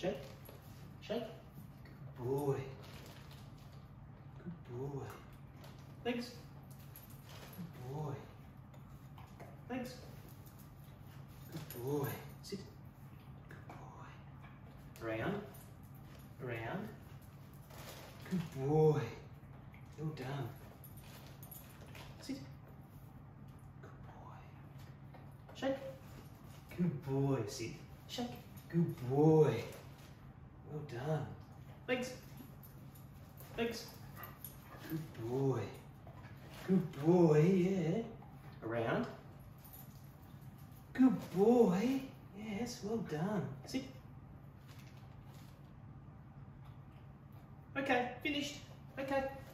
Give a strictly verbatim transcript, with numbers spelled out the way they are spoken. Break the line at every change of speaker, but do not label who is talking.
Shake. Shake. Good boy. Good boy. Legs. Good boy. Legs. Good boy. Sit. Good boy. Around. Around. Good boy. Well done. Sit. Good boy. Shake. Good boy. Sit. Shake. Good boy. Well done. Legs. Legs. Good boy. Good boy, yeah. Around. Good boy. Yes, well done. Sit. Okay, finished. Okay.